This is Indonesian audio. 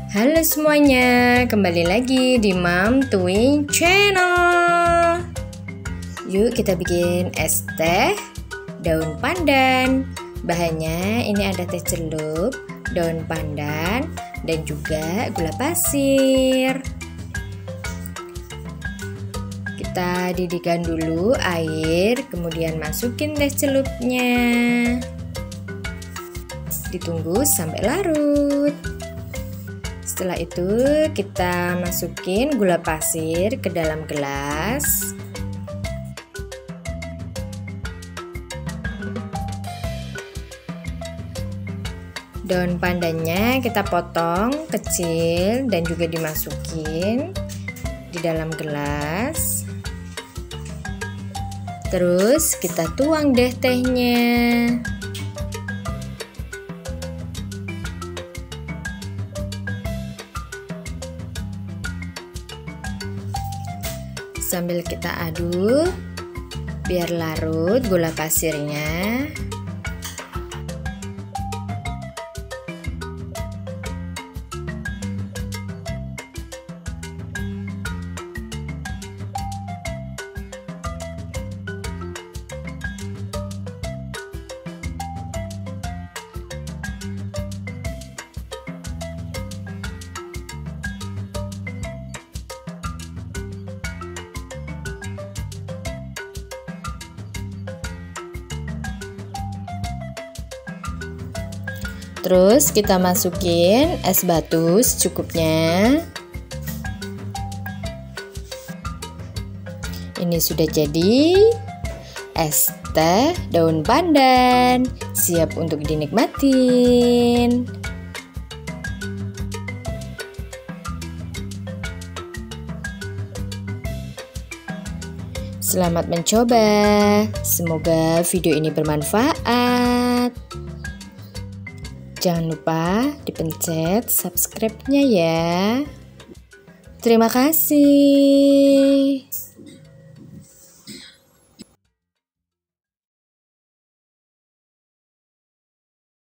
Halo semuanya, kembali lagi di Mom Twin Channel. Yuk kita bikin es teh daun pandan. Bahannya ini ada teh celup, daun pandan, dan juga gula pasir. Kita didihkan dulu air, kemudian masukin teh celupnya. Ditunggu sampai larut. Setelah itu kita masukin gula pasir ke dalam gelas. Daun pandannya kita potong kecil dan juga dimasukin di dalam gelas. Terus kita tuang deh tehnya. Sambil kita aduk biar larut gula pasirnya. Terus kita masukin es batu secukupnya. Ini sudah jadi es teh daun pandan, siap untuk dinikmatin. Selamat mencoba. Semoga video ini bermanfaat. Jangan lupa dipencet subscribe-nya ya. Terima kasih.